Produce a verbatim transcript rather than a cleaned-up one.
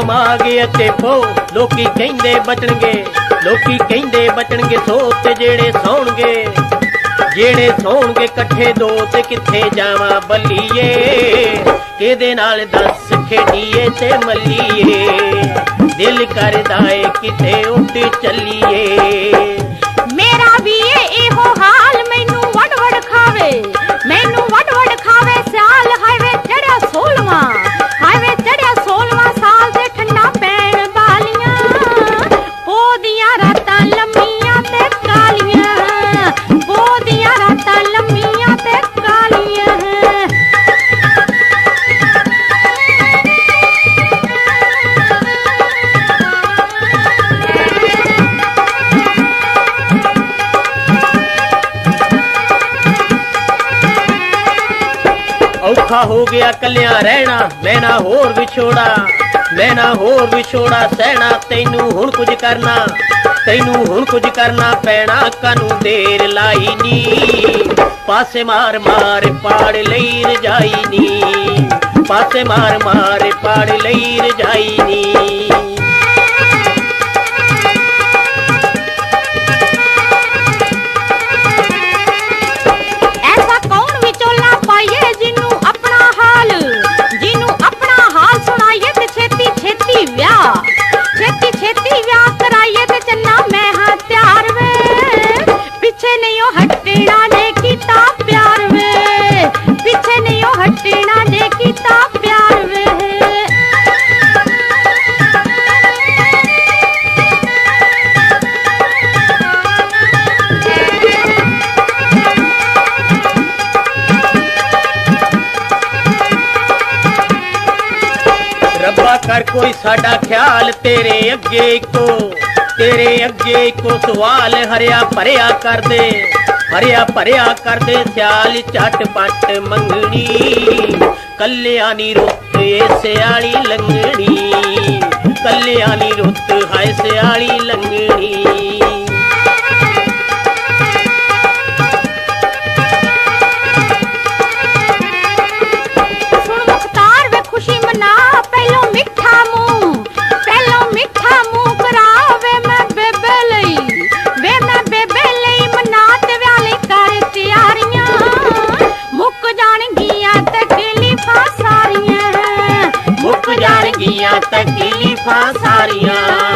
मागे अते पो लोकी कहंदे बचणगे लोकी कहंदे बचणगे सो ते जेड़े सौणगे जेड़े सौणगे कट्ठे दो ते किथे जावां बल्लीए किहदे नाल दस खेडीए ते मल्लीए दिल करदा ए किथे उठ चलीए मेरा भी इहो हाल मैनू वड वड खावे मैनू वड वड खावे सियाल हाईवे चढ़िया सोलवा हाईवे चढ़िया सोलवा साल दे ठंडा पैण बालियां पोदियां रातां लम्मियां ते कालियां पोदियां रातां लम्मियां ते कालियां औखा हो गया कलिया रहना मैं ना होर विछोड़ा मैं ना होर विछोड़ा सहना तैनू हुण कुछ करना तैनू हुण कुछ करना पैना कानू देर लाई नी पासे मार मार पाड़ लई रजाई नी पासे मार मार पाड़ लई रजाई नी छेती छेती व्याह कराइए ते चन्ना मैं हाँ त्यार वे पीछे नहीं हो हटना ने कीता प्यार वे पीछे नहीं हो हटना ने कीता प्यार वे रब्बा कर कोई साडा ख्याल तेरे अगे को तेरे अगे को सवाल हरिया भरिया कर दे हरिया भरिया कर दे स्याल झटपट मंगनी कल्यां नी रुत ए स्याली लंगनी कल्यां नी रुत हाय स्याली लंगनी तकलीफां सारियां